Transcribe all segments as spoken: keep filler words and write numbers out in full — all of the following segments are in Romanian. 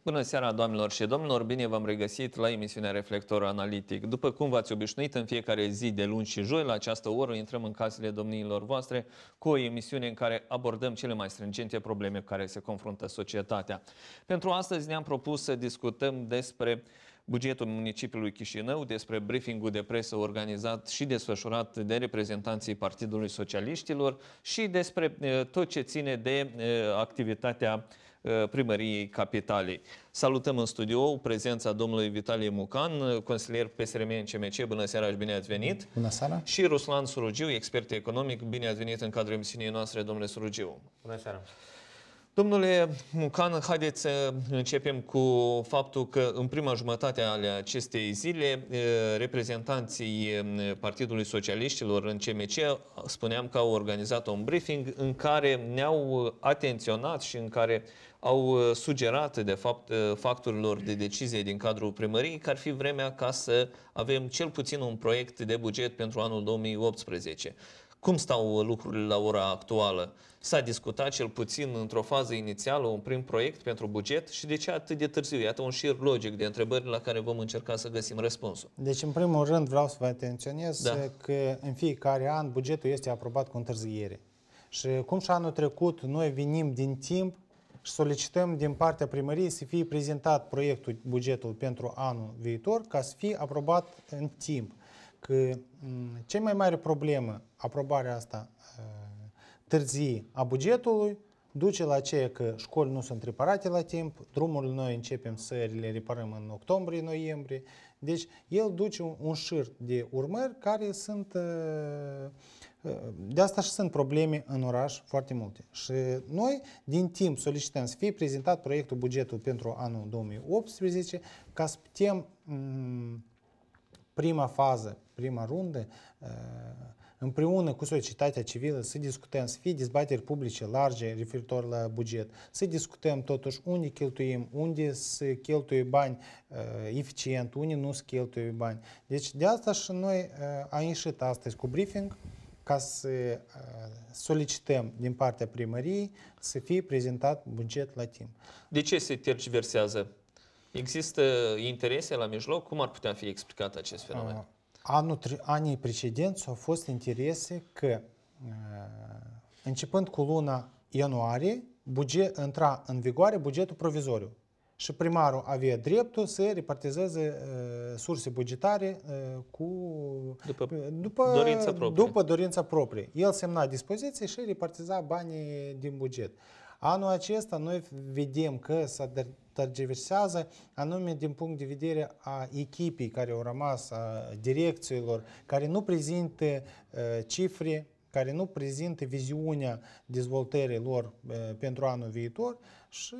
Bună seara, doamnelor și domnilor! Bine v-am regăsit la emisiunea Reflector Analitic. După cum v-ați obișnuit, în fiecare zi de luni și joi, la această oră, intrăm în casele domniilor voastre cu o emisiune în care abordăm cele mai stringente probleme cu care se confruntă societatea. Pentru astăzi ne-am propus să discutăm despre bugetul municipiului Chișinău, despre briefingul de presă organizat și desfășurat de reprezentanții Partidului Socialiștilor și despre uh, tot ce ține de uh, activitatea Primăriei Capitalei. Salutăm în studio prezența domnului Vitalie Mucan, consilier P S R M în C M C. Bună seara și bine ați venit! Bună seara! Și Ruslan Surugiu, expert economic. Bine ați venit în cadrul emisiunii noastre, domnule Surugiu! Bună seara! Domnule Mucan, haideți să începem cu faptul că în prima jumătate ale acestei zile reprezentanții Partidului Socialiștilor în C M C spuneam că au organizat un briefing în care ne-au atenționat și în care au sugerat de fapt factorilor de decizie din cadrul primăriei că ar fi vremea ca să avem cel puțin un proiect de buget pentru anul două mii optsprezece. Cum stau lucrurile la ora actuală? S-a discutat cel puțin într-o fază inițială un prim proiect pentru buget și de ce atât de târziu? Iată un șir logic de întrebări la care vom încerca să găsim răspunsul. Deci, în primul rând, vreau să vă atenționez da. că în fiecare an bugetul este aprobat cu întârziere. Și cum și anul trecut, noi venim din timp și solicităm din partea primăriei să fie prezentat proiectul, bugetul pentru anul viitor, ca să fie aprobat în timp. Că cea mai mare problemă, aprobarea asta târzii a bugetului, duce la aceea că școli nu sunt reparate la timp, drumurile noi începem să le reparăm în octombrie-noiembrie, deci el duce un, un șir de urmări care sunt, de asta și sunt probleme în oraș foarte multe. Și noi din timp solicităm să fie prezentat proiectul bugetul pentru anul două mii optsprezece ca să putem prima fază, prima rundă, împreună cu societatea civilă să discutăm, să fie dezbateri publice large referitor la buget, să discutăm totuși unde cheltuim, unde să cheltuie bani uh, eficient, unde nu să cheltuie bani. Deci de asta și noi uh, am ieșit astăzi cu briefing ca să uh, solicităm din partea primăriei să fie prezentat buget la timp. De ce se tergiversează? Există interese la mijloc? Cum ar putea fi explicat acest fenomen? Uh. Anul, anii precedenți au fost interese că, începând cu luna ianuarie, buget, intra în vigoare bugetul provizoriu și primarul avea dreptul să repartizeze uh, surse bugetare uh, cu, după, după, dorința proprie. după dorința proprie. El semna dispoziție și repartiza banii din buget. Anul acesta noi vedem că s-a tergiversează anume din punct de vedere a echipei care au rămas, a direcțiilor, care nu prezintă uh, cifre, care nu prezintă viziunea dezvoltării lor uh, pentru anul viitor și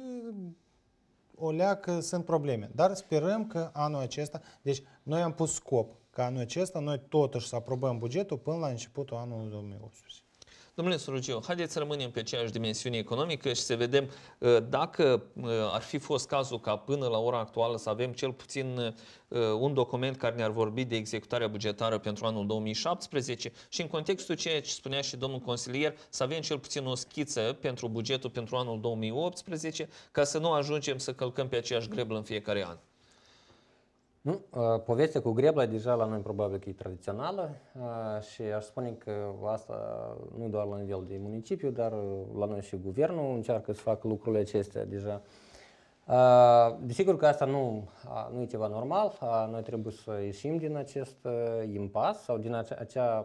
o leacă sunt probleme. Dar sperăm că anul acesta, deci noi am pus scop ca anul acesta noi totuși să aprobăm bugetul până la începutul anului două mii optsprezece. Domnule Surugiu, haideți să rămânem pe aceeași dimensiune economică și să vedem dacă ar fi fost cazul ca până la ora actuală să avem cel puțin un document care ne-ar vorbi de executarea bugetară pentru anul două mii șaptesprezece și în contextul ceea ce spunea și domnul consilier, să avem cel puțin o schiță pentru bugetul pentru anul două mii optsprezece ca să nu ajungem să călcăm pe aceeași greblă în fiecare an. Nu, povestea cu grebla deja la noi probabil că e tradițională și aș spune că asta nu doar la nivel de municipiu, dar la noi și guvernul încearcă să facă lucrurile acestea deja. Desigur că asta nu, nu e ceva normal, noi trebuie să ieșim din acest impas sau din acea, acea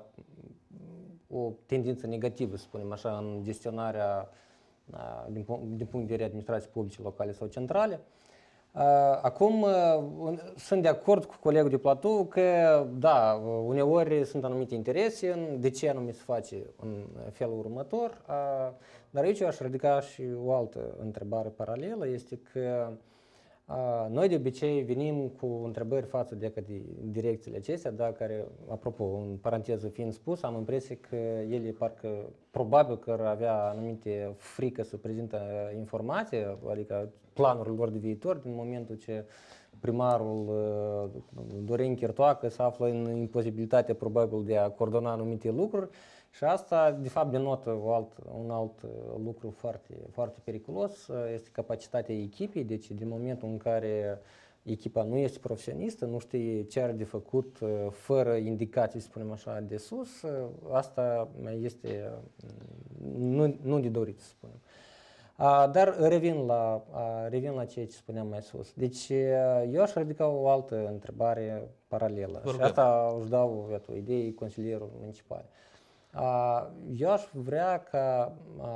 o tendință negativă, să spunem așa, în gestionarea din, din punct de vedere administrației publice locale sau centrale. Acum, sunt de acord cu colegul de platou că, da, uneori sunt anumite interese în de ce anume se face în felul următor, dar aici eu aș ridica și o altă întrebare paralelă, este că noi de obicei venim cu întrebări față de direcțiile acestea, da, care, apropo, în paranteză fiind spus, am impresia că ele parcă, probabil că ar avea anumite frică să prezintă informație, adică planurile lor de viitor, din momentul ce primarul Dorin Chirtoacă se află în imposibilitatea probabil de a coordona anumite lucruri Și asta, de fapt, denotă o alt, un alt lucru foarte, foarte periculos, este capacitatea echipei, deci din momentul în care echipa nu este profesionistă, nu știe ce are de făcut fără indicații, să spunem așa, de sus, asta este nu, nu de dorit, să spunem. Dar revin la, revin la ceea ce spuneam mai sus. Deci eu aș ridica o altă întrebare paralelă. Și asta își dau iată, o idee consilierul municipal. Eu aș vrea ca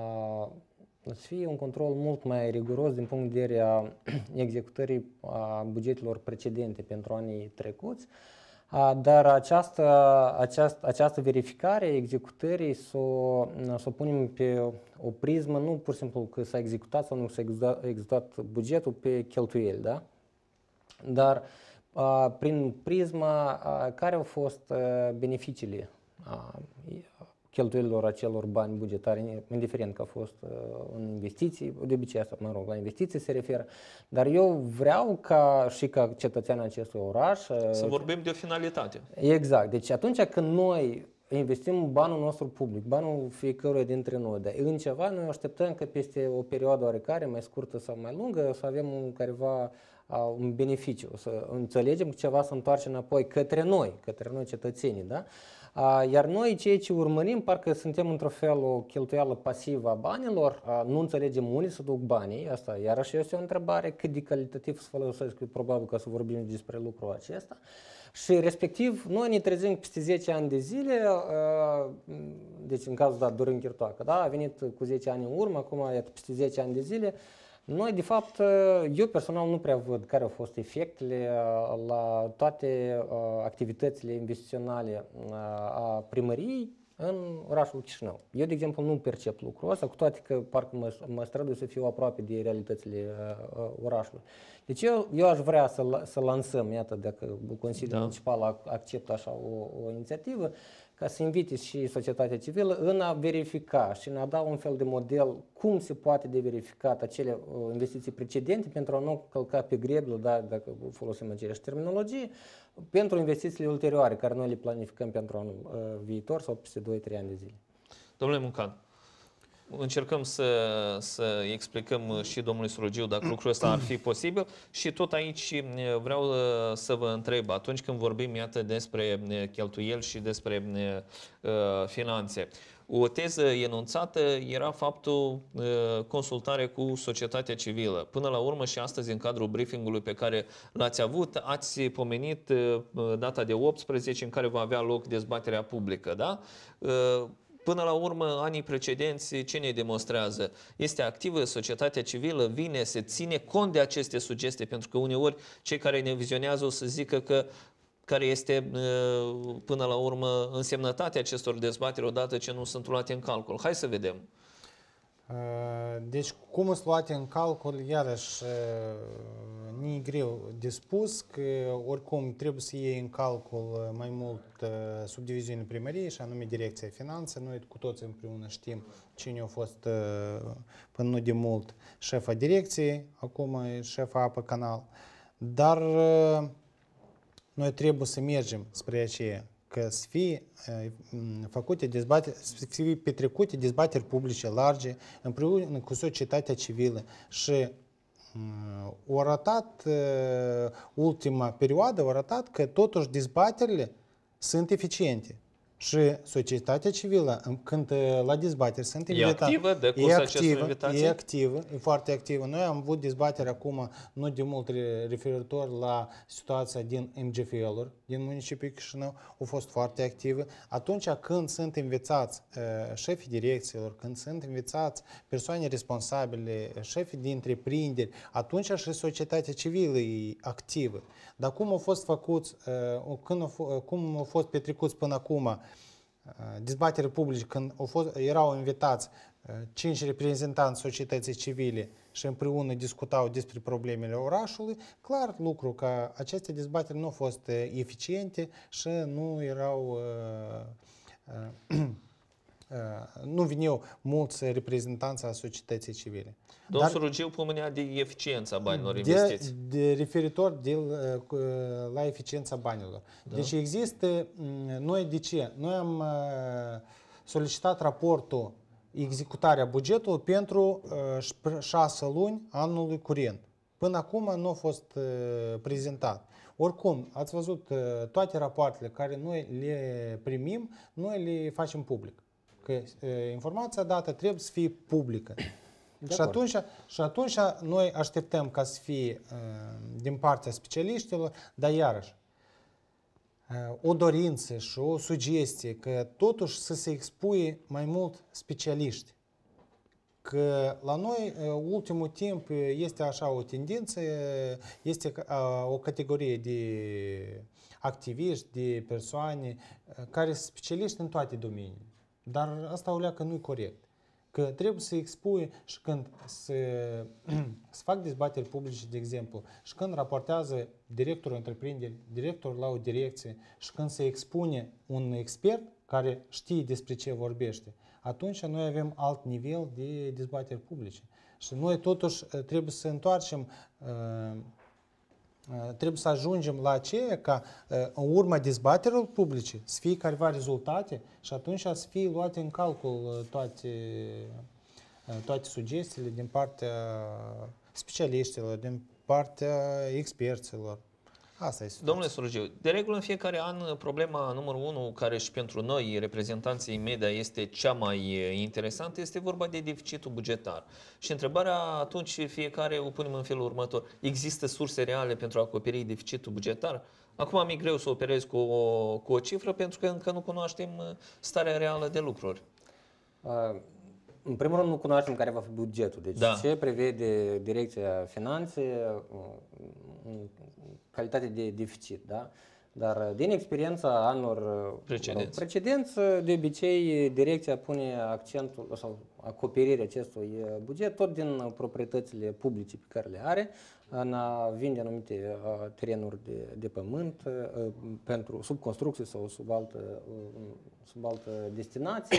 să fie un control mult mai riguros din punct de vedere a executării a bugetelor precedente pentru anii trecuți, dar această, această, această verificare a executării să o, să o punem pe o prismă, nu pur și simplu că s-a executat sau nu s-a executat, executat bugetul pe cheltuieli, da? Dar a, prin prisma a, care au fost a, beneficiile a, cheltuielilor acelor bani bugetari, indiferent că a fost uh, în investiții, de obicei asta, mă rog, la investiții se referă, dar eu vreau ca și ca cetățean acestui oraș... Uh, să vorbim de o finalitate. Exact, deci atunci când noi investim banul nostru public, banul fiecăruia dintre noi, dar în ceva noi așteptăm că peste o perioadă oarecare, mai scurtă sau mai lungă, să avem un, careva uh, un beneficiu, să înțelegem că ceva se întoarce înapoi către noi, către noi cetățenii, da? Iar noi, ceea ce urmărim, parcă suntem într-un fel o cheltuială pasivă a banilor, nu înțelegem unde să duc banii, asta iarăși este o întrebare, cât de calitativ să folosesc, probabil că să vorbim despre lucrul acesta. Și respectiv, noi ne trezim peste zece ani de zile, deci în cazul dat Dorin Chirtoacă, da, a venit cu zece ani în urmă, acum iată, peste zece ani de zile, noi, de fapt, eu personal nu prea văd care au fost efectele la toate activitățile investiționale a primăriei în orașul Chișinău. Eu, de exemplu, nu percep lucrul ăsta, cu toate că parcă mă, mă strădui să fiu aproape de realitățile orașului. Deci eu, eu aș vrea să, să lansăm, iată, dacă Consiliul da. Municipal acceptă așa o, o inițiativă, ca să invite și societatea civilă în a verifica și în a da un fel de model cum se poate de verificat acele investiții precedente pentru a nu călca pe greblă, da, dacă folosim aceeași terminologie, pentru investițiile ulterioare care noi le planificăm pentru anul uh, viitor sau peste doi trei ani de zile. Domnule Muncan, încercăm să, să explicăm și domnului Surogiu dacă lucrul ăsta ar fi posibil și tot aici vreau să vă întreb, atunci când vorbim, iată, despre cheltuieli și despre uh, finanțe, o teză enunțată era faptul uh, consultare cu societatea civilă. Până la urmă și astăzi, în cadrul briefingului pe care l-ați avut, ați pomenit uh, data de optsprezece în care va avea loc dezbaterea publică, da? Uh, Până la urmă, anii precedenți, ce ne demonstrează? Este activă societatea civilă, vine, se ține cont de aceste sugestii, pentru că uneori cei care ne vizionează o să zică că care este până la urmă însemnătatea acestor dezbateri odată ce nu sunt luate în calcul. Hai să vedem. Deci, cum sunt luate în calcul, iarăși, nu e greu de spus că oricum trebuie să iei în calcul mai mult subdiviziunile primăriei, și anume Direcția Finanțe. Noi cu toți împreună știm cine a fost până nu de mult șefa direcției, acum e șefa Apă Canal. Dar noi trebuie să mergem spre aceea, că să fie făcute dezbateri, să fie petrecute dezbateri publice largi împreună cu societatea civilă și au arătat, ultima perioadă, au arătat că totuși dezbaterile sunt eficiente. Și societatea civilă, când la dezbateri sunt invitați, e activă, de e activă, e activă, e foarte activă. Noi am avut dezbateri acum, nu de mult referitor la situația din M G F L-uri, din municipiul Chișinău, au fost foarte active. Atunci când sunt invitați uh, șefii direcțiilor, când sunt invitați persoane responsabile, șefii de întreprinderi, atunci și societatea civilă e activă. Dar cum au fost făcuți, uh, când au, cum au fost petrecuți până acum dezbatere publice, când au fost, erau invitați cinci reprezentanți societății civile și împreună discutau despre problemele orașului, clar lucru că aceste dezbateri nu au fost eficiente și nu erau uh, uh, nu veneau mulți reprezentanți a societății civile. Domnul Surogiu pomenea de eficiența banilor investiți. De, de referitor de, la eficiența banilor. Da. Deci există, noi de ce? Noi am solicitat raportul executarea bugetului pentru uh, șase luni anului curent. Până acum nu a fost uh, prezentat. Oricum, ați văzut uh, toate rapoartele care noi le primim, noi le facem public. Că uh, informația dată trebuie să fie publică. Și atunci, și atunci noi așteptăm ca să fie uh, din partea specialiștilor, dar iarăși, uh, o dorință și o sugestie că totuși să se expuie mai mult specialiști. Că la noi, uh, ultimul timp, este așa o tendință, este uh, o categorie de activiști, de persoane uh, care sunt specialiști în toate domeniile. Dar asta o leacă nu-i corect. Că trebuie să expui și când se, se fac dezbateri publice, de exemplu, și când raportează directorul întreprinderi, directorul la o direcție și când se expune un expert care știe despre ce vorbește, atunci noi avem alt nivel de dezbateri publice. Și noi totuși trebuie să întoarcem, trebuie să ajungem la aceea ca în urma dezbaterilor publice să fie careva rezultate și atunci să fie luate în calcul toate, toate sugestiile din partea specialiștilor, din partea experților. Asta este. Domnule Surugiu, de regulă în fiecare an problema numărul unu, care și pentru noi, reprezentanții media, este cea mai interesantă, este vorba de deficitul bugetar. Și întrebarea atunci fiecare o punem în felul următor. Există surse reale pentru a acoperi deficitul bugetar? Acum mi-e greu să operez cu o, cu o cifră pentru că încă nu cunoaștem starea reală de lucruri. Uh. În primul rând nu cunoaștem care va fi bugetul, deci da. Ce prevede Direcția Finanțe în calitate de deficit, da? Dar din experiența anilor precedenți, precedenți de obicei Direcția pune accentul sau acoperirea acestui buget tot din proprietățile publice pe care le are, în a vinde anumite terenuri de, de pământ pentru sub construcție sau sub altă, sub altă destinație.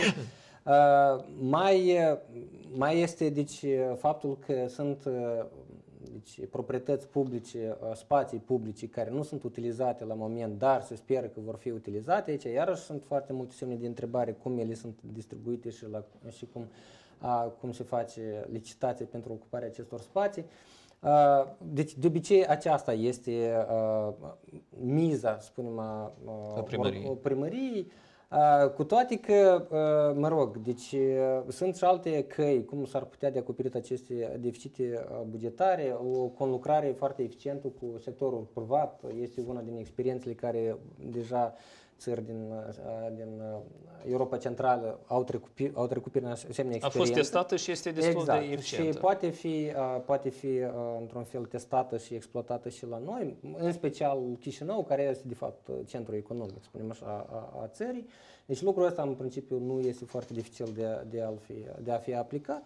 Uh, mai, mai este deci, faptul că sunt deci, proprietăți publice, spații publice care nu sunt utilizate la moment, dar se speră că vor fi utilizate. Aici iarăși sunt foarte multe semne de întrebare cum ele sunt distribuite și, la, și cum, uh, cum se face licitație pentru ocuparea acestor spații. Uh, deci, de obicei, aceasta este uh, miza, spunem, a, a primăriei. O, o primăriei. Uh, cu toate că, uh, mă rog, deci uh, sunt și alte căi cum s-ar putea de acoperit aceste deficite bugetare. O conlucrare foarte eficientă cu sectorul privat este una din experiențele care deja țări din, din Europa Centrală au trecut, au trecut prin asemenea experiență. A fost testată și este destul exact. de eficientă. Și poate fi, poate fi într-un fel testată și exploatată și la noi, în special Chișinău, care este de fapt centrul economic, spunem așa, a, a țării. Deci lucrul ăsta în principiu nu este foarte dificil de, de, a, fi, de a fi aplicat.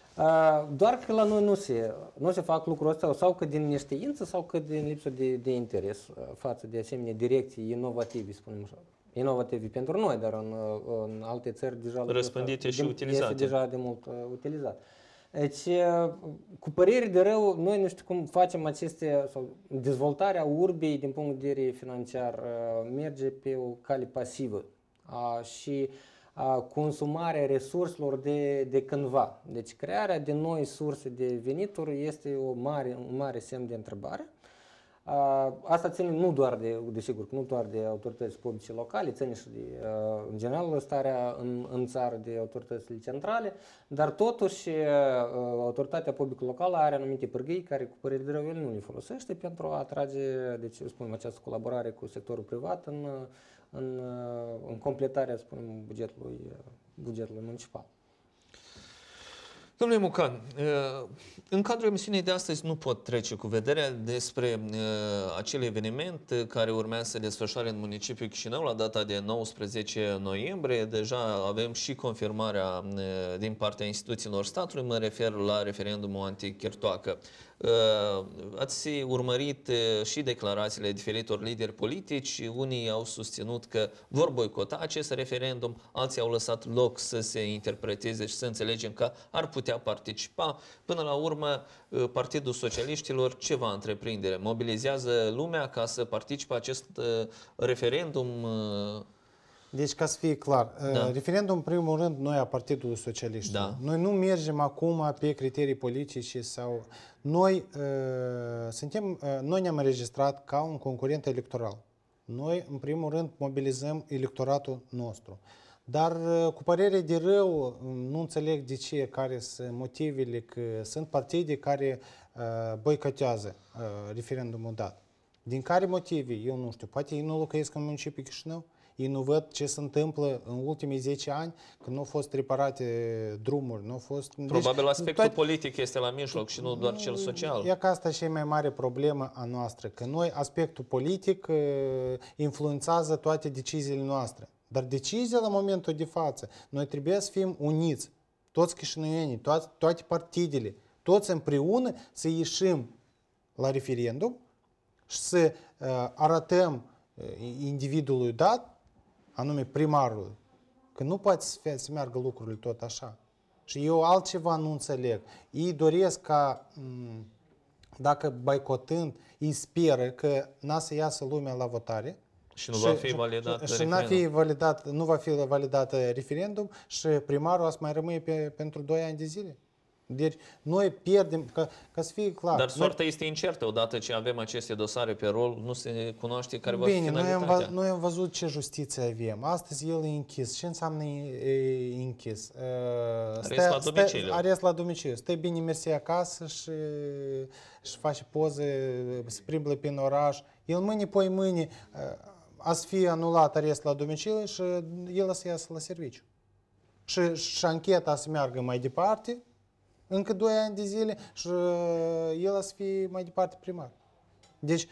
Doar că la noi nu se, nu se fac lucrul ăsta sau că din neștiință sau că din lipsă de, de interes față de asemenea direcții inovative, spunem așa. Inovative pentru noi, dar în, în alte țări deja răspândite și utilizate. Este deja de mult uh, utilizat. Deci, uh, cu părere de rău, noi nu știu cum facem aceste, sau dezvoltarea urbei din punct de vedere financiar uh, merge pe o cale pasivă uh, și uh, consumarea resurselor de, de cândva. Deci, crearea de noi surse de venituri este o mare, un mare semn de întrebare. Asta ține nu doar de, desigur, nu doar de autorități publice locale, ține și de, în general, starea în, în țară de autoritățile centrale, dar totuși autoritatea publică locală are anumite pârghii care, cu părere de rău, el nu le folosește pentru a atrage, deci, spunem, această colaborare cu sectorul privat în, în, în completarea, spunem, bugetului, bugetului municipal. Domnule Mucan, în cadrul emisiunii de astăzi nu pot trece cu vederea despre acel eveniment care urmează să se desfășoare în municipiul Chișinău la data de nouăsprezece noiembrie. Deja avem și confirmarea din partea instituțiilor statului, mă refer la referendumul anti-Chertoacă. Ați urmărit și declarațiile diferitor lideri politici. Unii au susținut că vor boicota acest referendum, alții au lăsat loc să se interpreteze și să înțelegem că ar putea participa. Până la urmă, Partidul Socialiștilor ce va întreprinde? Mobilizează lumea ca să participe acest referendum? Deci, ca să fie clar, Da. referendum, în primul rând, noi a Partidului Socialist. Da. Noi nu mergem acum pe criterii politice sau... Noi, uh, suntem, uh, noi ne-am înregistrat ca un concurent electoral. Noi, în primul rând, mobilizăm electoratul nostru. Dar, uh, cu părere de rău, nu înțeleg de ce, care sunt motivele, că sunt partide care uh, boicotează uh, referendumul dat. Din care motive? Eu nu știu. Poate ei nu locuiesc în municipiul Chișinău? Ei nu văd ce se întâmplă în ultimii zece ani, când nu au fost reparate drumuri, nu au fost... Probabil deci, aspectul toate... politic este la mijloc și nu doar cel social. E că asta și e mai mare problemă a noastră, că noi aspectul politic uh, influențează toate deciziile noastre. Dar decizia la momentul de față, noi trebuie să fim uniți, toți chișinăuienii, toate, toate partidele, toți împreună să ieșim la referendum și să uh, arătăm uh, individului dat, anume primarul, că nu poate să, fie, să meargă lucrurile tot așa. Și eu altceva nu înțeleg. Ei doresc ca, m- dacă boicotând, ei speră că n-a să iasă lumea la votare, Și nu va fi validat și, și n-a fi validat, nu va fi validat referendum și primarul o să mai rămâne pe, pentru doi ani de zile. Deci noi pierdem, ca, ca să fie clar. Dar soarta noi... este incertă. Odată ce avem aceste dosare pe rol, nu se cunoaște care va Bine, fi noi finalitatea. am, noi am văzut ce justiție avem. Astăzi el e închis. Ce înseamnă e, închis? Arest la domiciliu. Arest la domiciliu. Stai bine, mersi acasă și, și face poze, se plimbă prin oraș. El mâine, poi mâine, a să fie anulat arest la domiciliu și el o să iasă la serviciu. Și, și ancheta să meargă mai departe, încă doi ani de zile și el o să fie mai departe primar. Deci,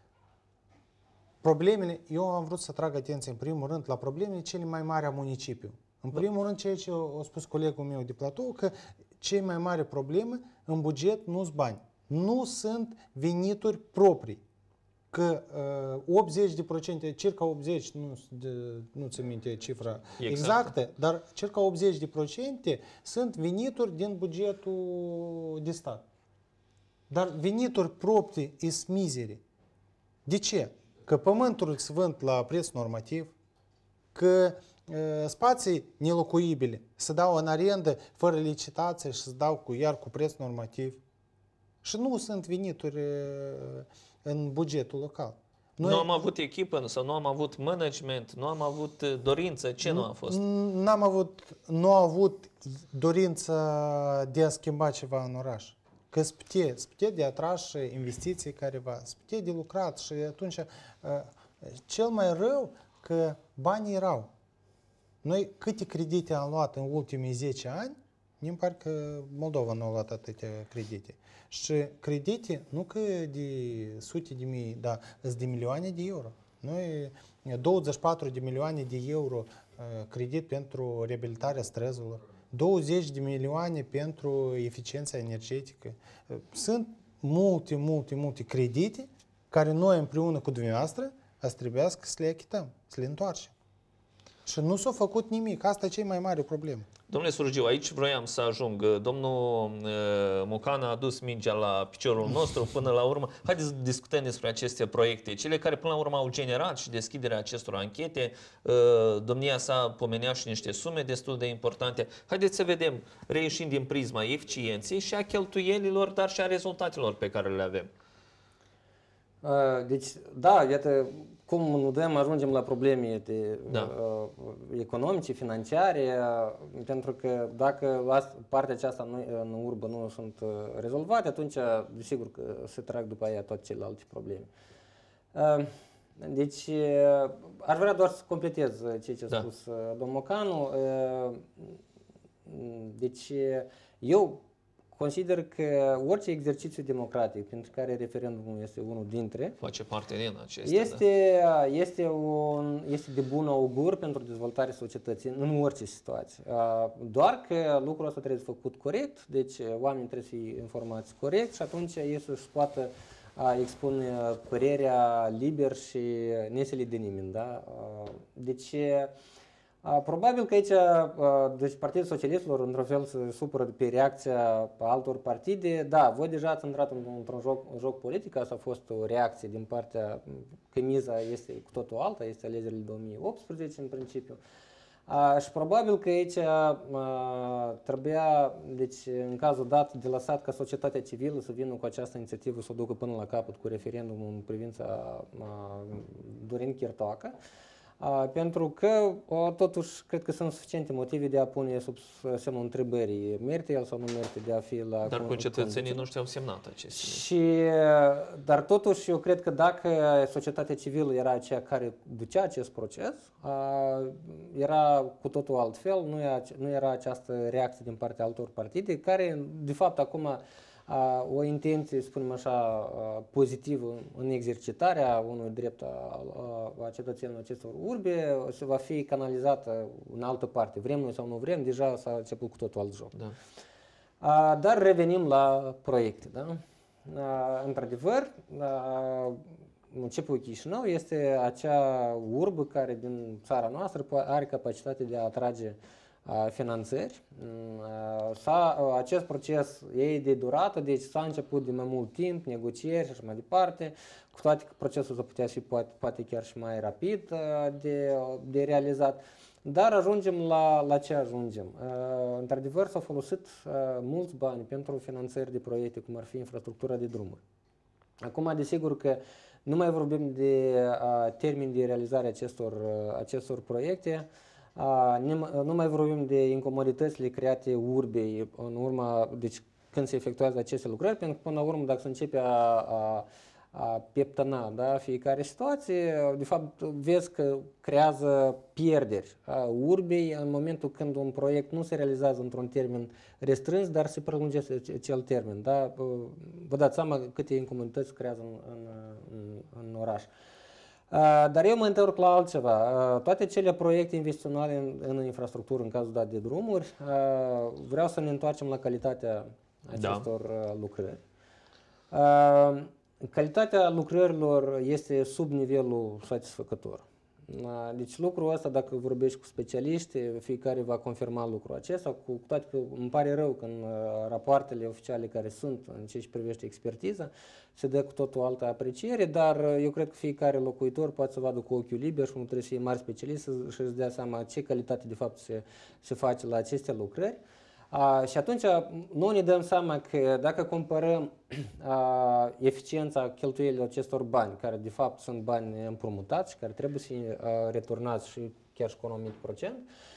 problemele, eu am vrut să trag atenție în primul rând la problemele cele mai mari a municipiului. În primul rând, ceea ce a spus colegul meu de platou, că cei mai mari probleme în buget nu sunt bani. Nu sunt venituri proprii. Că uh, optzeci de procente, circa optzeci, nu, nu ți minte cifra exactă, exactă, dar circa optzeci de procente sunt venituri din bugetul de stat. Dar venituri proprii sunt mizere. De ce? Că pământul se vând la preț normativ, că uh, spații nelocuibile se dau în arendă fără licitație și se dau cu, iar cu preț normativ. Și nu sunt venituri uh, în bugetul local. Noi... Nu am avut echipă sau nu am avut management, nu am avut dorință. Ce nu, nu a fost? N-am avut, nu am avut dorința de a schimba ceva în oraș. Că se putea, se putea de atras investiții careva, se putea de lucrat și atunci cel mai rău că banii erau. Noi câte credite am luat în ultimii zece ani, mi pare că Moldova nu a luat atâtea credite. Și credite nu că de sute de mii, dar sunt de milioane de euro. Noi douăzeci și patru de milioane de euro credit pentru reabilitarea străzilor, douăzeci de milioane pentru eficiența energetică. Sunt multe, multe, multe credite care noi împreună cu dumneavoastră ați trebuiască să le achităm, să le întoarcem. Și nu s-a făcut nimic. Asta e cea mai mare problemă. Domnule Surgiu, aici vroiam să ajung. Domnul uh, Mocan a adus mingea la piciorul nostru până la urmă. Haideți să discutăm despre aceste proiecte. Cele care până la urmă au generat și deschiderea acestor anchete. Uh, domnia sa pomenea și niște sume destul de importante. Haideți să vedem, reieșind din prisma eficienței și a cheltuielilor, dar și a rezultatelor pe care le avem. Uh, deci, da, iată, cum nu dăm, ajungem la probleme de, da. uh, economice, financiare, uh, pentru că dacă partea aceasta nu, în urbă nu sunt uh, rezolvate, atunci, desigur că se trag după aia toate celelalte probleme. Uh, deci, uh, aș vrea doar să completez ceea ce a da. spus uh, domnul Mocanu. Uh, deci, eu consider că orice exercițiu democratic, pentru care referendumul este unul dintre, face parte din acestea, este, da. este, un, este de bun augur pentru dezvoltarea societății în orice situație. Doar că lucrul ăsta trebuie făcut corect, deci oamenii trebuie să fie informați corect și atunci ei să-și poată expune părerea liber și nesele de nimeni. Da? Deci Probabil că aici, deci Partidul Socialistilor, într-un fel, se supără pe reacția altor partide. Da, voi deja ați intrat într-un joc, un joc politic, asta a fost o reacție din partea, că miza este cu totul alta, este alegerile două mii optsprezece în principiu. Și probabil că aici trebuia, deci în cazul dat, de lăsat ca societatea civilă să vină cu această inițiativă, să o ducă până la capăt cu referendumul în privința Dorin Chirtoacă. Uh, pentru că, uh, totuși, cred că sunt suficiente motive de a pune sub semnul întrebării. Merită el sau nu merită de a fi la... Dar concetățenii noștri au semnat aceste. Și, dar totuși, eu cred că dacă societatea civilă era aceea care ducea acest proces, uh, era cu totul altfel, nu era, nu era această reacție din partea altor partide, care, de fapt, acum... o intenție, spunem așa, pozitivă în exercitarea unui drept a, a, a cetățenilor acestor urbe, se va fi canalizată în altă parte. Vrem noi sau nu vrem, deja s-a început cu totul alt joc. Da. Dar revenim la proiecte. Da? Într-adevăr, municipiul Chișinău este acea urbă care din țara noastră are capacitatea de a atrage finanțări. Acest proces e de durată, deci s-a început de mai mult timp, negocieri și așa mai departe, cu toate că procesul să putea fi poate, poate chiar și mai rapid de, de realizat, dar ajungem la, la ce ajungem. Într-adevăr s-au folosit mulți bani pentru finanțări de proiecte, cum ar fi infrastructura de drumuri. Acum, desigur că nu mai vorbim de termeni de realizare acestor, acestor proiecte. Uh, nu mai vorbim de incomoditățile create urbei în urma, deci când se efectuează aceste lucrări, pentru că până la urmă dacă se începe a, a, a pieptăna, da, fiecare situație, de fapt vezi că creează pierderi a urbei în momentul când un proiect nu se realizează într-un termen restrâns, dar se prelungește acel termen. Da? Vă dați seama câte incomodități creează în, în, în, în oraș. Dar eu mă întorc la altceva. Toate cele proiecte investiționale în, în infrastructură, în cazul dat de drumuri, vreau să ne întoarcem la calitatea acestor da. lucrări. Calitatea lucrărilor este sub nivelul satisfăcător. Deci lucrul ăsta, dacă vorbești cu specialiști, fiecare va confirma lucrul acesta, cu toate că îmi pare rău că în rapoartele oficiale care sunt în ce privește expertiza, se dă cu totul altă apreciere, dar eu cred că fiecare locuitor poate să vadă cu ochiul liber și nu trebuie să fie mari specialist și-și dea seama ce calitate de fapt se, se face la aceste lucrări. A, și atunci noi ne dăm seama că dacă comparăm a, eficiența cheltuielilor acestor bani, care de fapt sunt bani împrumutați și care trebuie să fie a, returnați și chiar și cu un anumit procent,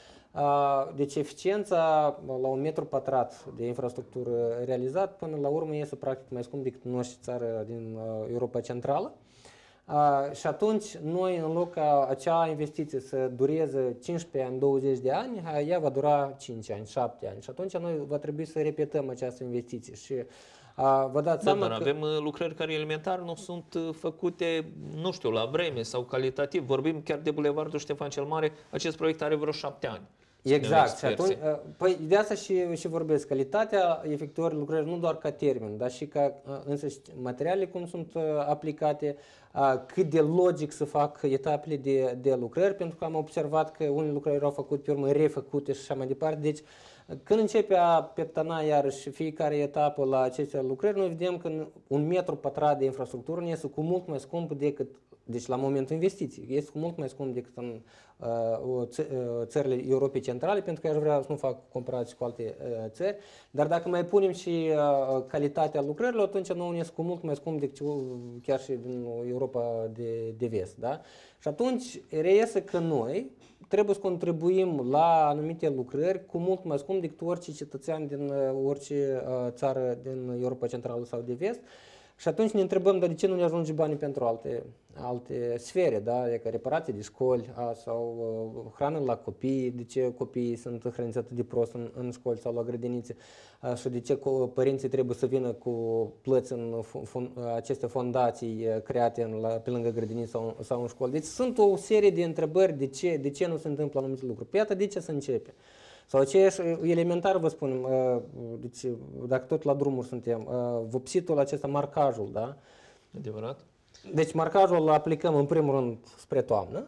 a, deci eficiența la un metru pătrat de infrastructură realizat până la urmă este practic mai scump decât noi și țară din a, Europa Centrală. Uh, și atunci noi, în loc ca acea investiție să dureze cincisprezece ani, douăzeci de ani, ea va dura cinci ani, șapte ani. Și atunci noi va trebui să repetăm această investiție. Și uh, vă dați da, seama dar că... avem lucrări care elementar nu sunt făcute, nu știu, la vreme sau calitativ. Vorbim chiar de Bulevardul Ștefan cel Mare, acest proiect are vreo șapte ani. Exact. Și atunci, păi de asta și, și vorbesc. Calitatea efectuării lucrării nu doar ca termen, dar și ca însăși materiale cum sunt aplicate, cât de logic să fac etapele de, de lucrări, pentru că am observat că unele lucrări erau făcute pe urmă refăcute și așa mai departe. Deci când începe a peptana iarăși fiecare etapă la aceste lucrări, noi vedem că un metru pătrat de infrastructură ne este cu mult mai scump decât, deci la momentul investiției, este cu mult mai scump decât în uh, țările Europei Centrale, pentru că aș vrea să nu fac comparații cu alte uh, țări, dar dacă mai punem și uh, calitatea lucrărilor, atunci nu ne este cu mult mai scump decât chiar și din Europa de, de vest. Da? Și atunci reiese că noi trebuie să contribuim la anumite lucrări cu mult mai scump decât orice cetățean din uh, orice uh, țară din Europa Centrală sau de vest. Și atunci ne întrebăm, dar de ce nu ne ajunge banii pentru alte, alte sfere, da? Adică reparații de școli a, sau uh, hrană la copii, de ce copiii sunt hrăniți atât de prost în, în școli sau la grădinițe a, și de ce părinții trebuie să vină cu plăți în fun, aceste fondații create în, la, pe lângă grădinițe sau, sau în școli. Deci sunt o serie de întrebări de ce, de ce nu se întâmplă anumite lucruri. Pe iată de ce se începe. Sau aceeași, elementar vă spunem, deci, dacă tot la drumuri suntem, vopsitul acesta, marcajul, da? Adevărat. Deci marcajul îl aplicăm în primul rând spre toamnă,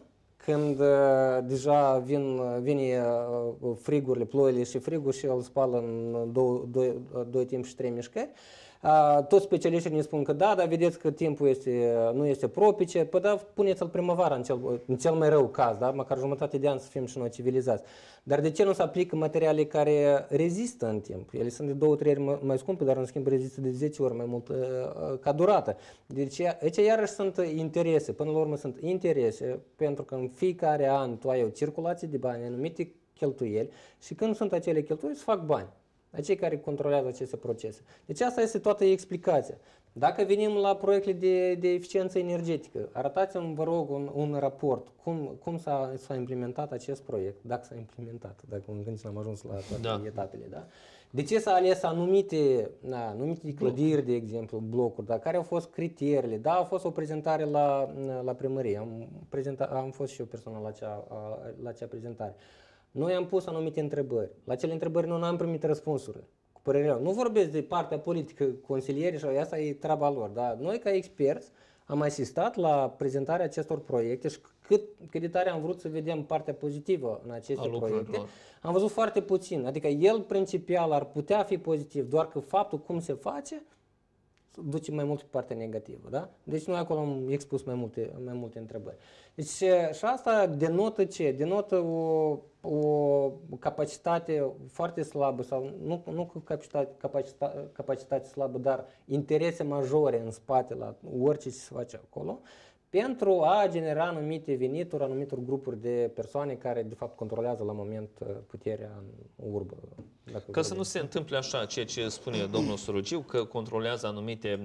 când uh, deja vin, vine uh, frigurile, ploile și frigul și îl spală în două, doi, doi timp și trei mișcări. Uh, toți specialiștii ne spun că da, dar vedeți că timpul este, nu este propice, păi da, puneți-l primăvara în cel, în cel mai rău caz, da? Măcar jumătate de an să fim și noi civilizați. Dar de ce nu se aplică materiale care rezistă în timp? Ele sunt de două, trei ori mai scumpe, dar în schimb rezistă de zece ori mai mult uh, ca durată. Deci aici iarăși sunt interese, până la urmă sunt interese, pentru că în fiecare an tu ai o circulație de bani, anumite cheltuieli și când sunt acele cheltuieli, se fac bani. Cei care controlează aceste procese. Deci asta este toată explicația. Dacă venim la proiectele de, de eficiență energetică, arătați-mi, vă rog, un, un raport, cum, cum s-a, s-a implementat acest proiect, dacă s-a implementat, dacă încă n-am ajuns la toate da. etapele. Da? De ce s-a ales anumite, na, anumite clădiri, de exemplu, blocuri, da? Care au fost criteriile? Da, a fost o prezentare la, la primărie, am, prezenta, am fost și eu personal la acea, la acea prezentare. Noi am pus anumite întrebări. La acele întrebări nu am primit răspunsuri. Cu părerea, nu vorbesc de partea politică, consilierii și asta e treaba lor. Dar noi ca experți am asistat la prezentarea acestor proiecte și cât, cât de tare am vrut să vedem partea pozitivă în aceste proiecte. Am văzut foarte puțin. Adică el principial ar putea fi pozitiv, doar că faptul cum se face duce mai mult pe partea negativă, da? Deci noi acolo am expus mai multe, mai multe întrebări. Deci și asta denotă ce? Denotă o, o capacitate foarte slabă sau nu, nu capacitate, capacitate, capacitate slabă, dar interese majore în spate la orice se face acolo, pentru a genera anumite venituri, anumitor grupuri de persoane care de fapt controlează la moment puterea în urbă. Ca să nu se întâmple așa, ceea ce spune domnul Surugiu, că controlează anumite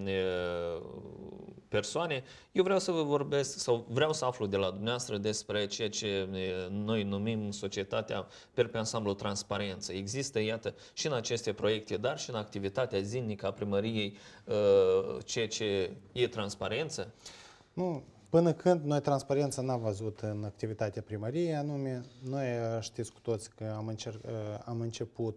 persoane, eu vreau să vă vorbesc sau vreau să aflu de la dumneavoastră despre ceea ce noi numim societatea per pe ansamblu transparență. Există, iată, și în aceste proiecte, dar și în activitatea zilnică a primăriei ceea ce e transparență? Nu, până când noi transparența n-am văzut în activitatea primăriei, anume, noi știți cu toți că am, încerc, am început,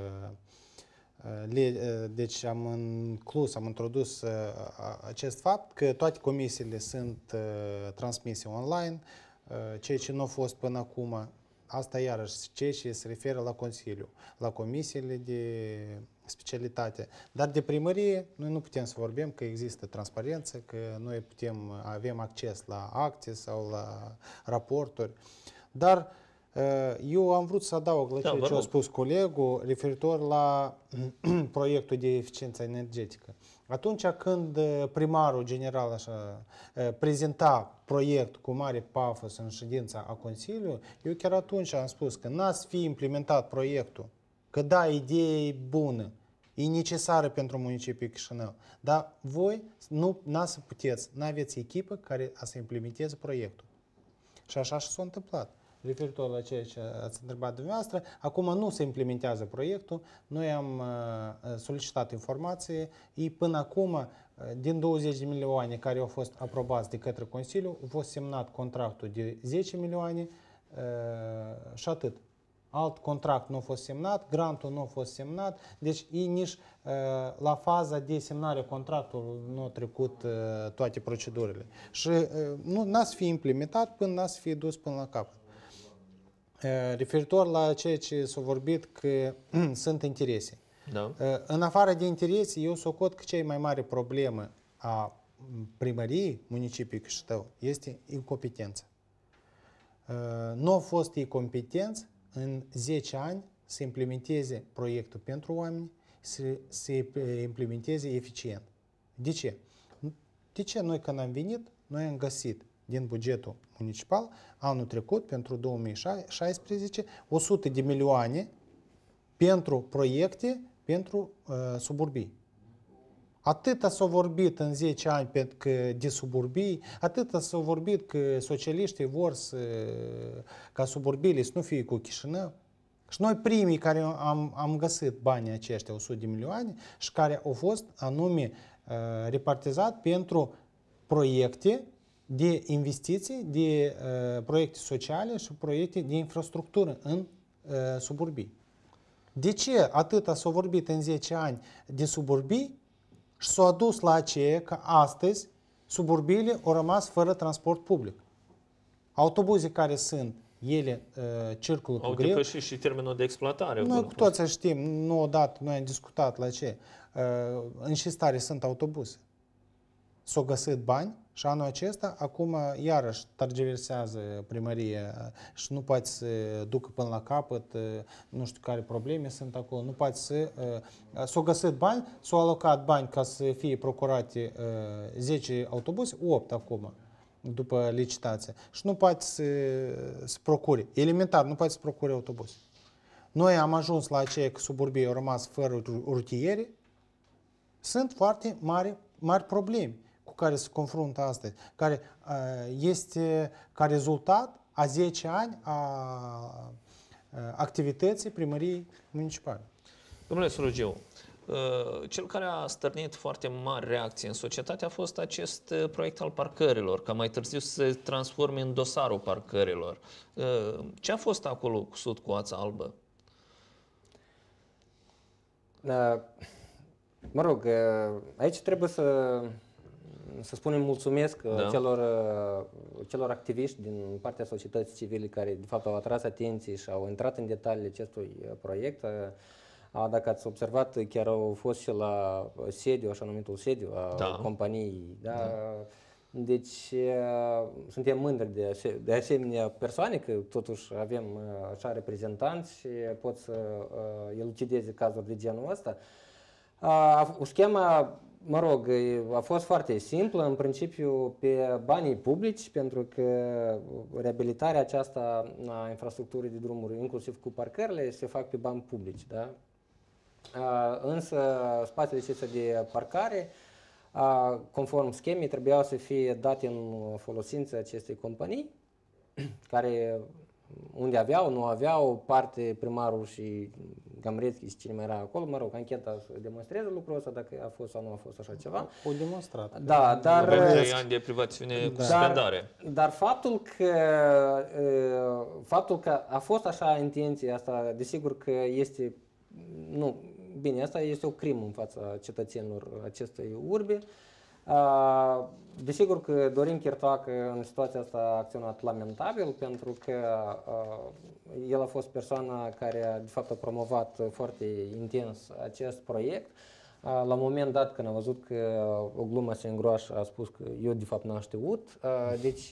deci am inclus, am introdus acest fapt că toate comisiile sunt transmise online, ceea ce nu a fost până acum, asta iarăși ceea ce se referă la Consiliu, la comisiile de specialitate. Dar de primărie, noi nu putem să vorbim că există transparență, că noi putem, avem acces la acte sau la raporturi. Dar eu am vrut să adaug la ceea ce a spus colegul referitor la proiectul de eficiență energetică. Atunci când primarul general așa, prezenta proiectul cu mare pafos în ședința a Consiliului, eu chiar atunci am spus că n-ați fi implementat proiectul, că da, idee e bună, e necesară pentru municipiul Chișinău, dar voi nu n-ați să puteți, n-aveți echipă care a să implementeze proiectul. Și așa și s-a întâmplat. Referitor la ceea ce ați întrebat dumneavoastră, acum nu se implementează proiectul, noi am uh, solicitat informații, și până acum, uh, din douăzeci de milioane care au fost aprobați de către Consiliu, a fost semnat contractul de zece milioane uh, și atât. Alt contract nu a fost semnat, grantul nu a fost semnat, deci ei nici uh, la faza de semnare contractului nu au trecut uh, toate procedurile. Și uh, nu n-ați fi implementat până n-ați fi dus până la capăt. Referitor la ceea ce s-a vorbit că sunt interese. Da. În afară de interese, eu socot că cea mai mare problemă a primăriei municipiului Chișinău este incompetența. Nu au fost ei competenți în zece ani să implementeze proiectul pentru oameni, să se implementeze eficient. De ce? De ce noi când am venit, noi am găsit din bugetul municipal, anul trecut, pentru două mii șaisprezece, o sută de milioane pentru proiecte pentru uh, suburbii. Atâta s-a vorbit în zece ani de suburbii, atâta s-a vorbit că socialiștii vor să, ca suburbiile să nu fie cu Chișinău. Și noi primii care am, am găsit banii aceștia, o sută de milioane, și care au fost anume uh, repartizat pentru proiecte de investiții, de uh, proiecte sociale și proiecte de infrastructură în uh, suburbii. De ce atâta s-a vorbit în zece ani de suburbii și s-a adus la aceea că astăzi suburbiile au rămas fără transport public? Autobuze care sunt, ele uh, circulă Au cu greu. depășit și termenul de exploatare. Noi cu toți știm, nu odată, noi am discutat la ce. Uh, în ce stare sunt autobuse. S-au găsit bani și anul acesta, acum iarăși tergiversează primăria și nu poate să ducă până la capăt, uh, nu știu care probleme sunt acolo, nu poate să... Uh, s-au găsit bani, s-au alocat bani ca să fie procurate uh, zece autobuse, opt acum, după licitație. Și nu poate să, să procure. Elementar, nu poate să procure autobuse. Noi am ajuns la aceea că suburbii au rămas fără rutiere. Sunt foarte mari, mari probleme cu care se confruntă astăzi, care uh, este ca rezultat a zece ani a uh, activității primăriei municipale. Domnule Surugiu, uh, cel care a stârnit foarte mari reacții în societate a fost acest uh, proiect al parcărilor, ca mai târziu să se transforme în dosarul parcărilor. Uh, ce a fost acolo cu Sud cu ața albă? Uh, mă rog, uh, aici trebuie să, să spunem mulțumesc uh, Da. celor, uh, celor activiști din partea societății civile care de fapt au atras atenție și au intrat în detaliile acestui uh, proiect. Uh, Dacă ați observat, chiar au fost și la sediu, așa numitul sediu a Da. companiei. Da? Da. Deci uh, suntem mândri de, ase- de asemenea persoane, că totuși avem uh, așa reprezentanți și pot să uh, elucideze cazuri de genul ăsta. Uh, schema, mă rog, a fost foarte simplă, în principiu pe banii publici, pentru că reabilitarea aceasta a infrastructurii de drumuri, inclusiv cu parcările, se fac pe bani publici. Da? Uh, însă spațiile acestea de parcare, uh, conform schemei, trebuiau să fie date în folosință acestei companii, care unde aveau, nu aveau, parte primarul și Gamrețchi și cine mai era acolo, mă rog, ancheta să demonstreze lucrul ăsta, dacă a fost sau nu a fost așa ceva. Au demonstrat. Da, dar... Avem trei ani de privațiune cu Da. suspendare. Dar, dar faptul că uh, faptul că a fost așa intenția asta, desigur că este, nu, bine, asta este o crimă în fața cetățenilor acestei urbe. Uh, Desigur că Dorin Chirtoacă în situația asta a acționat lamentabil, pentru că uh, el a fost persoana care a, de fapt a promovat foarte intens acest proiect. Uh, la un moment dat, când a văzut că o glumă se îngroașă, a spus că eu de fapt n-am știut. Uh, deci,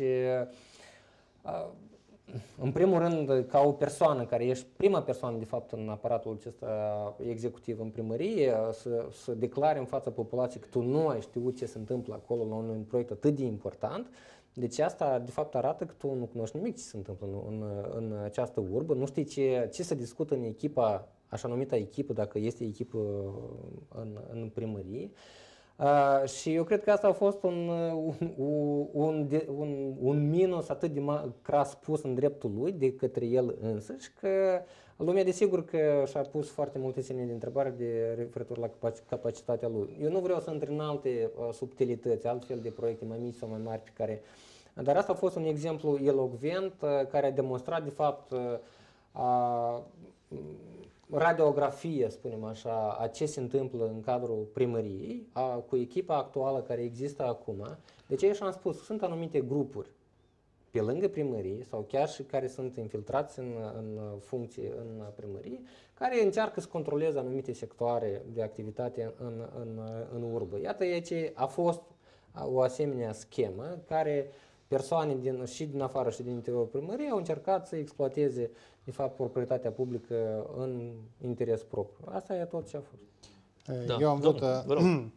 uh, în primul rând, ca o persoană care ești prima persoană de fapt în aparatul acesta executiv în primărie, să, să declari în fața populației că tu nu ai știut ce se întâmplă acolo la un proiect atât de important. Deci asta de fapt arată că tu nu cunoști nimic ce se întâmplă în, în, în această urbă, nu știi ce, ce se discută în echipa, așa numită echipă, dacă este echipă în, în primărie. Uh, și eu cred că asta a fost un, un, un, un, un minus atât de cras pus în dreptul lui de către el însăși, că lumea desigur că și-a pus foarte multe semne de întrebare de referitor la capacitatea lui. Eu nu vreau să intru în alte uh, subtilități, altfel de proiecte mai mici sau mai mari pe care... Dar asta a fost un exemplu elocvent uh, care a demonstrat de fapt uh, uh, radiografie, spunem așa, a ce se întâmplă în cadrul primăriei, a, cu echipa actuală care există acum. Deci aici am spus, sunt anumite grupuri pe lângă primărie sau chiar și care sunt infiltrați în, în funcție în primărie, care încearcă să controleze anumite sectoare de activitate în, în, în urbă. Iată aici a fost o asemenea schemă care persoane din, și din afară și din interiorul primăriei au încercat să exploateze de fapt proprietatea publică în interes propriu. Asta e tot ce a fost. Da. Eu am vrut... Domnul,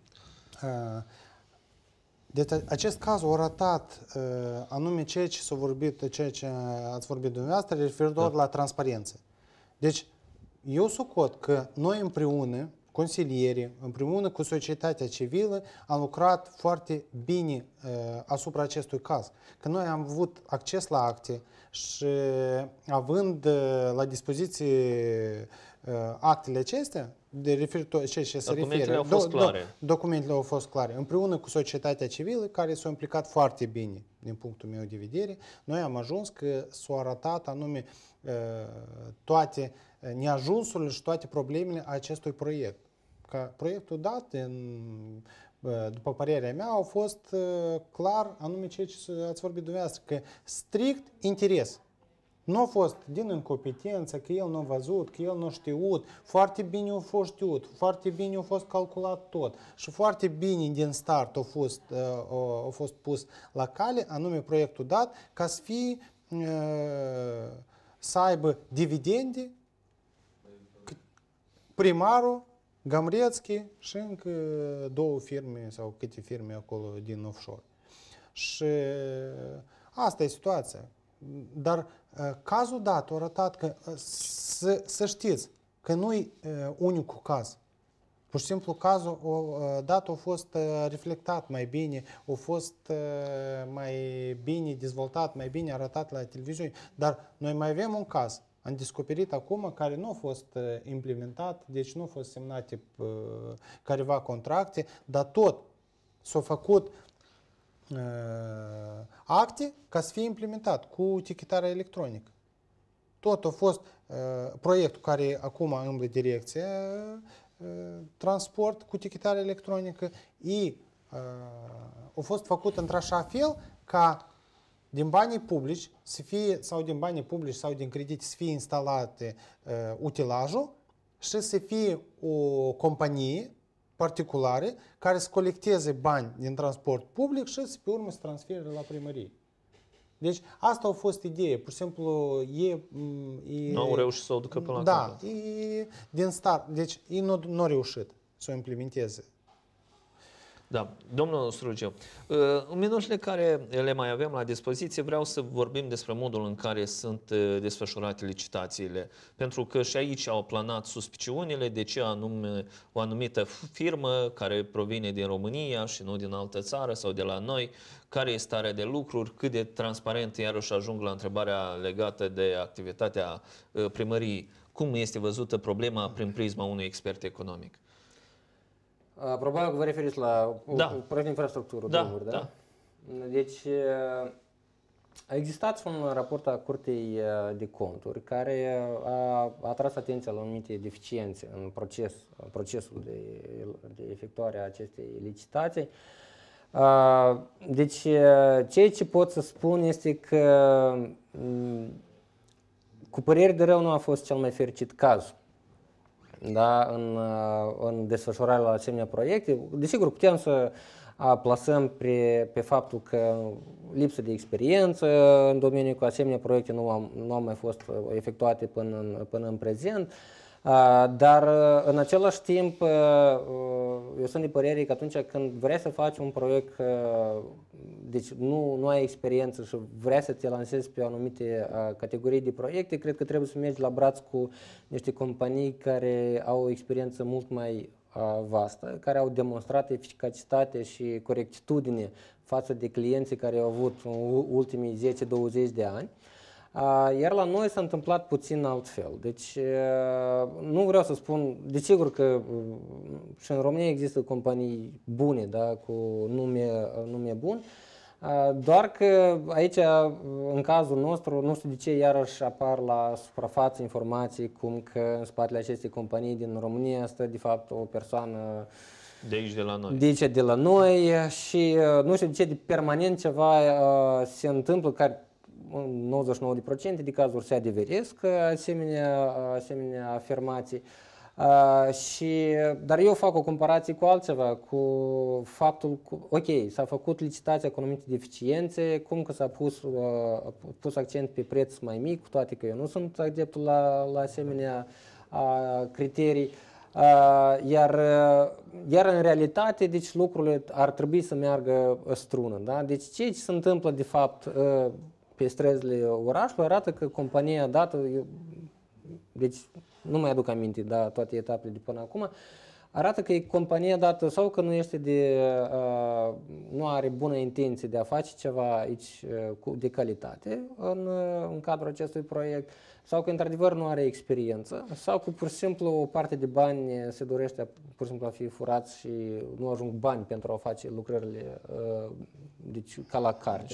Deci acest caz a arătat uh, anume ceea ce s-a vorbit, ceea ce ați vorbit dumneavoastră, referitor da. la transparență. Deci, eu socot că noi împreună, consilierii, împreună cu societatea civilă, am lucrat foarte bine uh, asupra acestui caz. Că noi am avut acces la acte și având uh, la dispoziție uh, actele acestea, de referitor, ce, ce se documentele referă, au fost do, clare. Do, documentele au fost clare. Împreună cu societatea civilă, care s-a implicat foarte bine, din punctul meu de vedere, noi am ajuns că s-au arătat anume uh, toate neajunsurile și toate problemele acestui proiect. Ca proiectul dat în după părerea mea, au fost clar anume ceea ce ați vorbit dumneavoastră, că strict interes. Nu a fost din incompetență, că el nu a văzut, că el nu a știut, foarte bine a fost știut, foarte bine a fost calculat tot și foarte bine din start a fost, a, a fost pus la cale, anume proiectul dat, ca să fie, să aibă dividende primarul, Gamrețchi și încă două firme sau câte firme acolo din offshore. Și asta e situația. Dar cazul dat a arătat că, să, să știți, că nu e unicul caz. Pur și simplu cazul dat a fost reflectat mai bine, a fost mai bine dezvoltat, mai bine arătat la televiziune. Dar noi mai avem un caz. Am descoperit acum care nu a fost implementat, deci nu au fost semnate careva contracte, dar tot s-au făcut uh, acte ca să fie implementat cu etichetarea electronică. Tot a fost uh, proiectul care acum îmblă direcția uh, transport cu etichetare electronică și uh, a fost făcut într-așa fel ca din banii publici să fie, sau din banii publici sau din credite să fie instalate uh, utilajul și să fie o companie particulară care să colecteze bani din transport public și să pe urmă să transfere la primărie. Deci asta a fost ideea. Pur și simplu e... e nu au reușit să o ducă până la Da, capăt. e din start. Deci ei nu, nu au reușit să o implementeze. Da, domnul Strugeu, în minutele care le mai avem la dispoziție, vreau să vorbim despre modul în care sunt desfășurate licitațiile, pentru că și aici au planat suspiciunile de ce anume o anumită firmă care provine din România și nu din altă țară sau de la noi, care este starea de lucruri, cât de transparent, iarăși ajung la întrebarea legată de activitatea primăriei. Cum este văzută problema prin prisma unui expert economic? Probabil că vă referiți la da. proiect de infrastructură, da, drumuri, da? da? Deci a existat un raport a Curții de Conturi care a atras atenția la anumite deficiențe în proces, procesul de, de efectuare a acestei licitații. Deci ceea ce pot să spun este că cu păreri de rău nu a fost cel mai fericit caz. Da, în, în desfășurarea la asemenea proiecte. Desigur, putem să plasăm pe, pe faptul că lipsă de experiență în domeniul cu asemenea proiecte nu, am, nu au mai fost efectuate până în, până în prezent, dar în același timp eu sunt de părere că atunci când vrei să faci un proiect, deci nu, nu ai experiență și vrei să te lansezi pe anumite categorii de proiecte, cred că trebuie să mergi la braț cu niște companii care au o experiență mult mai vastă, care au demonstrat eficacitate și corectitudine față de clienții care au avut în ultimii zece douăzeci de ani. Iar la noi s-a întâmplat puțin altfel. Deci nu vreau să spun, desigur că și în România există companii bune, da, cu nume, nume bun, doar că aici, în cazul nostru, nu știu de ce iarăși apar la suprafață informații cum că în spatele acestei companii din România stă de fapt o persoană de aici, de la noi. De aici, de la noi și nu știu de ce de permanent ceva se întâmplă care în nouăzeci și nouă la sută de cazuri se adeveresc asemenea, asemenea afirmații. Uh, și, dar eu fac o comparație cu altceva, cu faptul că, ok, s-a făcut licitația cu anumite deficiențe, cum că s-a pus, uh, pus accent pe preț mai mic, cu toate că eu nu sunt adeptul la, la asemenea uh, criterii. Uh, iar, uh, iar în realitate, deci lucrurile ar trebui să meargă strună. Da? Deci ce se întâmplă de fapt uh, pe străzile orașului arată că compania dată, eu, deci nu mai aduc aminte da, toate etapele de până acum, arată că e compania dată sau că nu este de, uh, nu are bună intenție de a face ceva aici uh, de calitate în, uh, în cadrul acestui proiect, sau că într-adevăr nu are experiență, sau că pur și simplu o parte de bani se dorește pur și simplu a fi furați și nu ajung bani pentru a face lucrările uh, deci, ca la carte.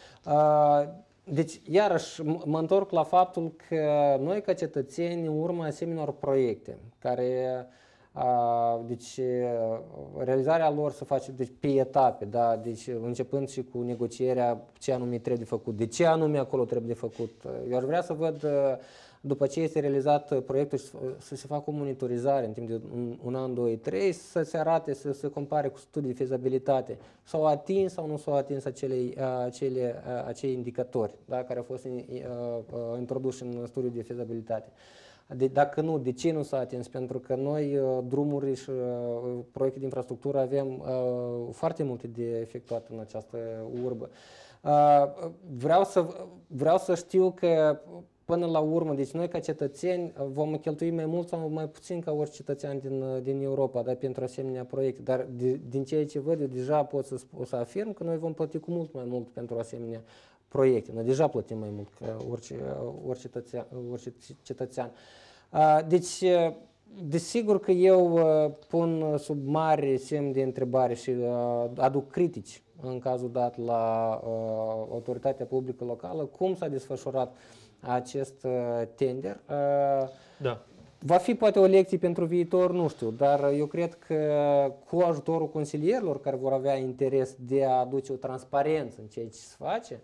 Uh, Deci, iarăși, mă întorc la faptul că noi, ca cetățeni, în urma asemenea proiecte, care Deci realizarea lor se face deci, pe etape, da? Deci începând și cu negocierea ce anume trebuie de făcut, de ce anume acolo trebuie de făcut. Eu aș vrea să văd, după ce este realizat proiectul, să se facă o monitorizare în timp de un, un an, doi, trei, să se arate, să se compare cu studii de fezabilitate. S-au atins sau nu s-au atins acele, acele, acei indicatori, da? Care au fost introduși în studiul de fezabilitate. De, dacă nu, de ce nu s-a atins? Pentru că noi, drumuri și proiecte de infrastructură, avem uh, foarte multe de efectuat în această urbă. Uh, vreau, să, vreau să știu că până la urmă, deci noi ca cetățeni vom cheltui mai mult sau mai puțin ca orice cetățean din, din Europa, da, pentru asemenea proiecte, dar de, din ceea ce văd eu deja pot să, o să afirm că noi vom plăti cu mult mai mult pentru asemenea proiecte. Noi deja plătim mai mult ca orice, orice, cetățean, orice cetățean. Deci, desigur că eu pun sub mare semn de întrebare și aduc critici în cazul dat la autoritatea publică locală, cum s-a desfășurat acest tender. Da. Va fi poate o lecție pentru viitor, nu știu, dar eu cred că cu ajutorul consilierilor care vor avea interes de a aduce o transparență în ceea ce se face,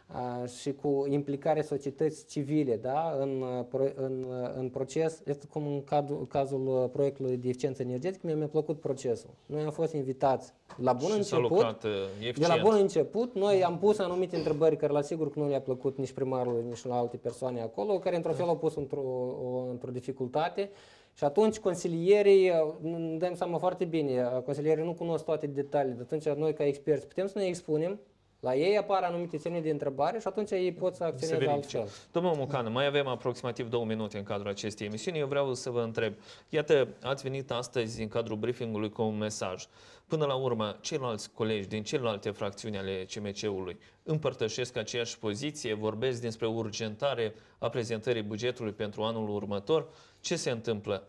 și cu implicarea societății civile, da, în, în, în proces, este cum în cadrul, cazul proiectului de eficiență energetică, mi-a plăcut procesul. Noi am fost invitați la bun început, de la bun început, noi am pus anumite întrebări care la sigur că nu le-a plăcut nici primarului, nici la alte persoane acolo, care într-o fel au pus într-o, într-o dificultate. Și atunci consilierii, ne dăm seama foarte bine, consilierii nu cunosc toate detaliile, de atunci noi ca experți putem să ne expunem, la ei apar anumite semne de întrebare și atunci ei pot să acționeze altfel. Domnul Mocană, mai avem aproximativ două minute în cadrul acestei emisiuni. Eu vreau să vă întreb, iată, ați venit astăzi în cadrul briefingului cu un mesaj. Până la urmă, ceilalți colegi din celelalte fracțiuni ale C M C-ului împărtășesc aceeași poziție, vorbesc despre urgentare a prezentării bugetului pentru anul următor. Ce se întâmplă?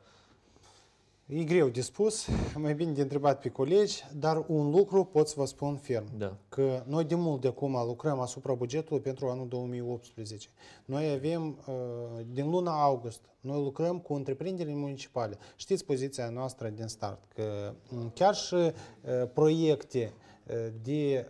E greu de spus, mai bine de întrebat pe colegi, dar un lucru pot să vă spun ferm, da. Că noi de mult de acum lucrăm asupra bugetului pentru anul două mii optsprezece. Noi avem, din luna august, noi lucrăm cu întreprinderile municipale. Știți poziția noastră din start, că chiar și proiecte de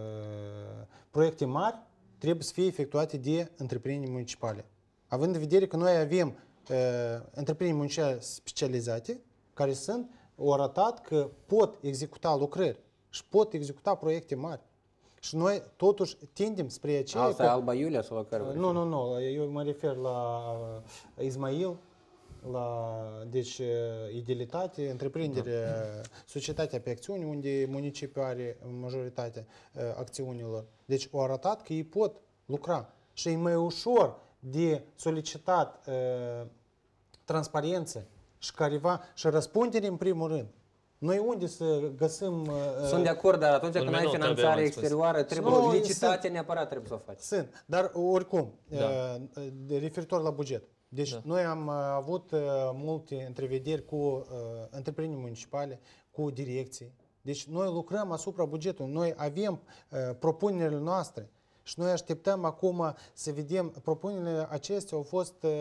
proiecte mari trebuie să fie efectuate de întreprinderi municipale. Având în vedere că noi avem întreprinderi municipale specializate, care sunt, au arătat că pot executa lucrări și pot executa proiecte mari. Și noi totuși tindem spre aceea... Asta e Alba Iulia sau la care? Nu, nu, nu, eu mă refer la Ismail, la, deci, Idilitate, întreprindere, societatea pe acțiuni, unde municipiul are majoritatea acțiunilor. Deci au arătat că ei pot lucra și e mai ușor de solicitat uh, transparență și careva și răspundere în primul rând. Noi unde să găsim... Uh, Sunt de acord, dar atunci când ai finanțare exterioară, trebuie no, licitație neapărat trebuie să o faci. Sunt, dar oricum, da. uh, referitor la buget. Deci da. Noi am uh, avut uh, multe întrevederi cu uh, întreprinderi municipale, cu direcții. Deci noi lucrăm asupra bugetului, noi avem uh, propunerile noastre. Și noi așteptăm acum să vedem, propunerile acestea au fost uh,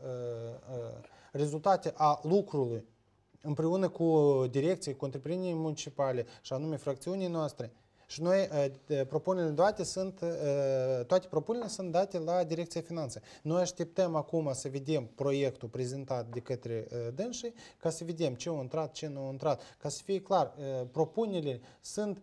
uh, rezultate a lucrului împreună cu direcții, cu întreprinderile municipale și anume fracțiunii noastre. Și noi, uh, propunerile date sunt, uh, toate propunerile sunt date la Direcția Finanțe. Noi așteptăm acum să vedem proiectul prezentat de către uh, dânsii, ca să vedem ce a intrat, ce nu a intrat. Ca să fie clar, uh, propunerile sunt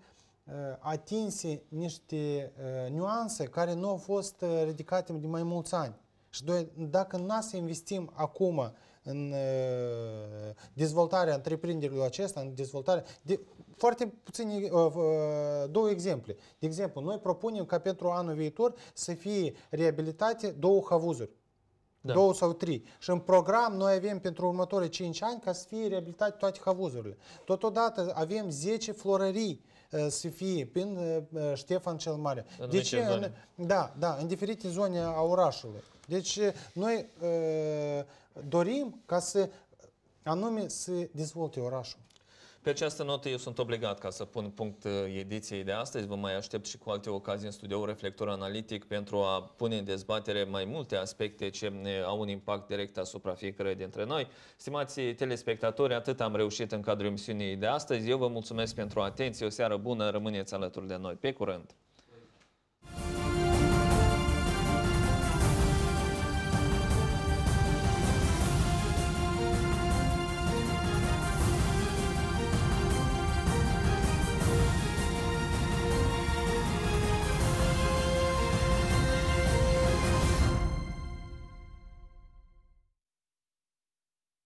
atinse niște uh, nuanțe care nu au fost uh, ridicate de mai mulți ani. Și doi, dacă nu să investim acum în uh, dezvoltarea întreprinderilor acestea, în dezvoltarea... De, foarte puține, uh, uh, două exemple. De exemplu, noi propunem ca pentru anul viitor să fie reabilitate două havuzuri. Da. Două sau trei. Și în program noi avem pentru următorii cinci ani ca să fie reabilitate toate havuzurile. Totodată avem zece florării să fie prin Ștefan cel Mare. În de ce? În, da, da, în diferite zone a orașului. Deci noi uh, dorim ca să anume să dezvolte orașul. Pe această notă eu sunt obligat ca să pun punct ediției de astăzi. Vă mai aștept și cu alte ocazii în studioul Reflector Analitic pentru a pune în dezbatere mai multe aspecte ce au un impact direct asupra fiecăruia dintre noi. Stimați telespectatori, atât am reușit în cadrul emisiunii de astăzi. Eu vă mulțumesc pentru atenție, o seară bună, rămâneți alături de noi. Pe curând!